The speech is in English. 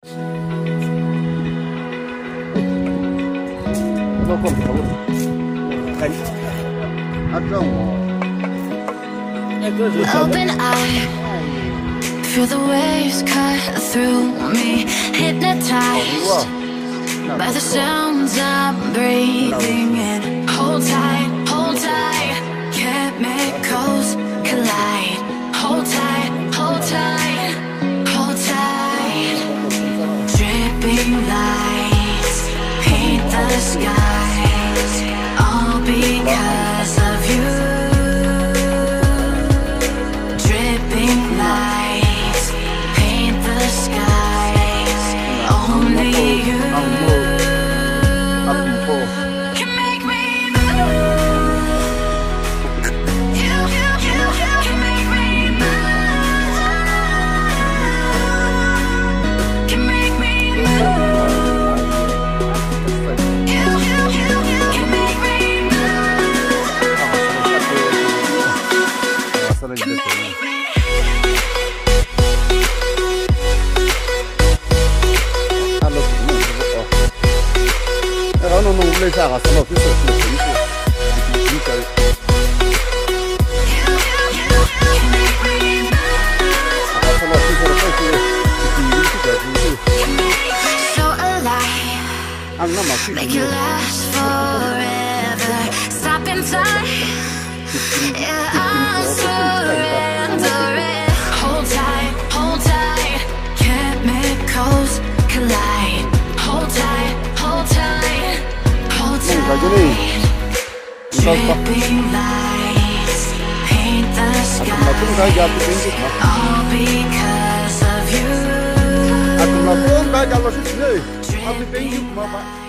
nó còn thấu thành ăn rau Open eye, feel the waves cut through me, hypnotized by the sounds I'm breathing in. Hold tight, chemicals collide. Hold tight, hold tight, hold tight. Dripping lights paint the skies, all because of you. Dripping lights paint the skies, only you can make me move. You can make me move. Can make me move. You can make me move. Can make me. nó lên xa cả xong rồi cái sự chính cái xong rồi cái ăn nó mà Make it last forever. Stop in time. Yeah, I'm surrendering. Hold tight, chemicals collide. Hold tight, hold tight, hold tight. Dripping lights paint the skies, all because of you. nó không phải cho nó thích gì,